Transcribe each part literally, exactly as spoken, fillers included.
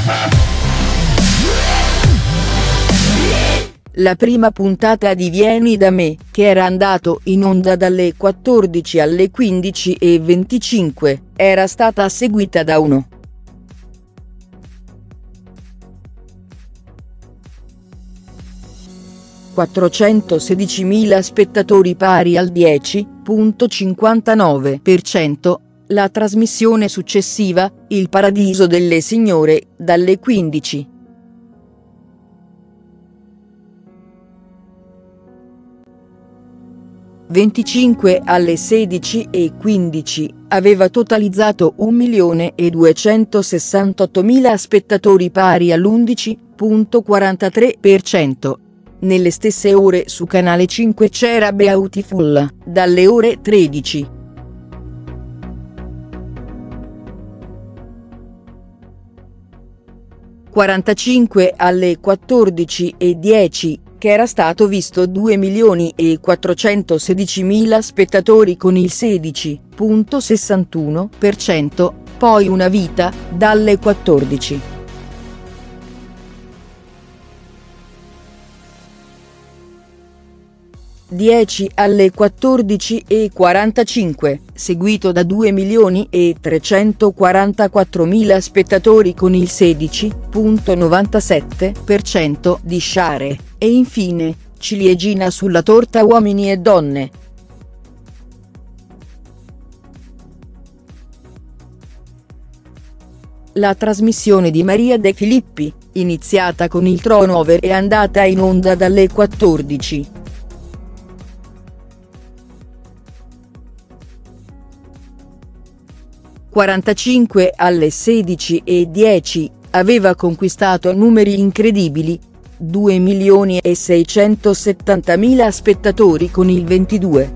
La prima puntata di Vieni da me, che era andato in onda dalle quattordici alle quindici e venticinque, era stata seguita da uno. quattrocentosedicimila spettatori, pari al dieci virgola cinquantanove per cento. La trasmissione successiva, Il Paradiso delle Signore, dalle quindici. venticinque alle sedici e quindici, aveva totalizzato un milione e duecentosessantottomila spettatori, pari all'undici virgola quarantatré per cento. Nelle stesse ore su Canale cinque c'era Beautiful, dalle ore tredici. quarantacinque alle quattordici e dieci, che era stato visto due milioni e quattrocentosedicimila spettatori con il sedici virgola sessantuno per cento, poi Una vita, dalle quattordici. dieci alle quattordici e quarantacinque, seguito da due milioni e trecentoquarantaquattromila spettatori con il sedici virgola novantasette per cento di share, e infine, Ciliegina sulla torta, Uomini e donne. La trasmissione di Maria De Filippi, iniziata con il turnover, è andata in onda dalle quattordici. quarantacinque alle sedici e dieci, aveva conquistato numeri incredibili, due milioni e seicentosettantamila spettatori con il ventidue.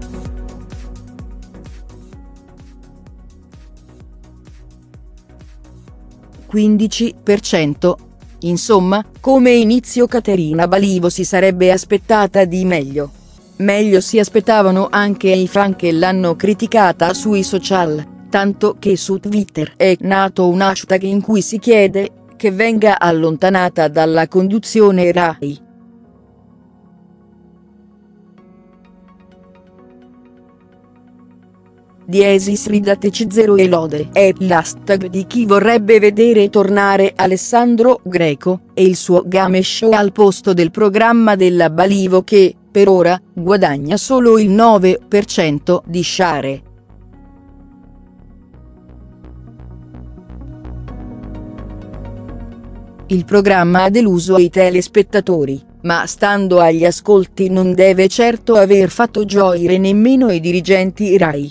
quindici per cento. Insomma, come inizio Caterina Balivo si sarebbe aspettata di meglio. Meglio si aspettavano anche i fan che l'hanno criticata sui social. Tanto che su Twitter è nato un hashtag in cui si chiede che venga allontanata dalla conduzione Rai. Diesis ridateci zero e lode è l'hashtag di chi vorrebbe vedere tornare Alessandro Greco e il suo game show al posto del programma della Balivo, che, per ora, guadagna solo il nove per cento di share. Il programma ha deluso i telespettatori, ma stando agli ascolti non deve certo aver fatto gioire nemmeno i dirigenti Rai.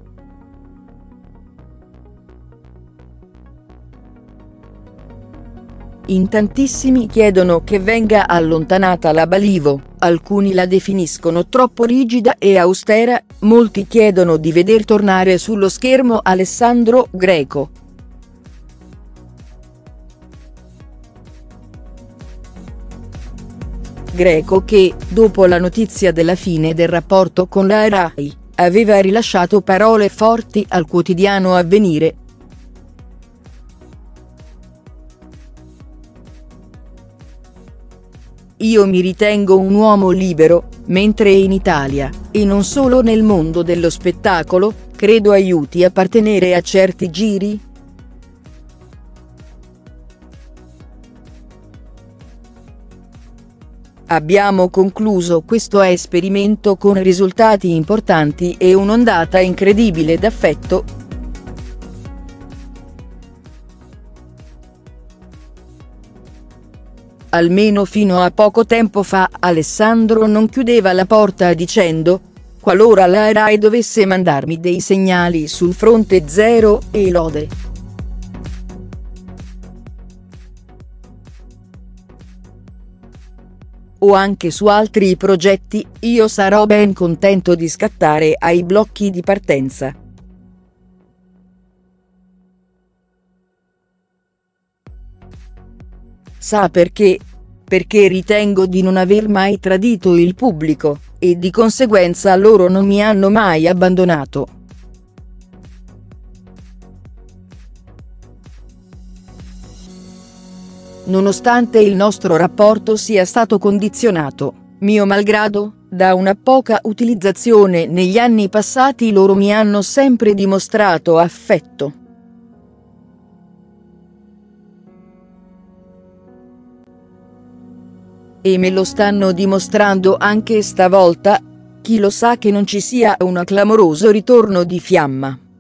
In tantissimi chiedono che venga allontanata la Balivo, alcuni la definiscono troppo rigida e austera, molti chiedono di veder tornare sullo schermo Alessandro Greco. Greco che, dopo la notizia della fine del rapporto con la Rai, aveva rilasciato parole forti al quotidiano Avvenire. Io mi ritengo un uomo libero, mentre in Italia, e non solo nel mondo dello spettacolo, credo aiuti a appartenere a certi giri. Abbiamo concluso questo esperimento con risultati importanti e un'ondata incredibile d'affetto. Almeno fino a poco tempo fa Alessandro non chiudeva la porta dicendo: qualora la Rai dovesse mandarmi dei segnali sul fronte zero e lode. O anche su altri progetti, io sarò ben contento di scattare ai blocchi di partenza. Sa perché? Perché ritengo di non aver mai tradito il pubblico, e di conseguenza loro non mi hanno mai abbandonato. Nonostante il nostro rapporto sia stato condizionato, mio malgrado, da una poca utilizzazione negli anni passati, loro mi hanno sempre dimostrato affetto. E me lo stanno dimostrando anche stavolta. Chi lo sa che non ci sia un clamoroso ritorno di fiamma.